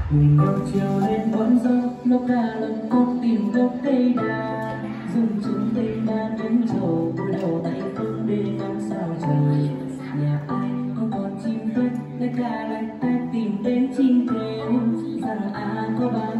Mình ngược chiều lên ngọn gió lốc ca lần cốt tìm gốc cây đa dùng chúng cây đa đến trầu cúi đầu tay không để ngắm sao trời. Nhà ai không còn chim tuét lời ca lạnh tai tìm đến chim kêu rằng có bao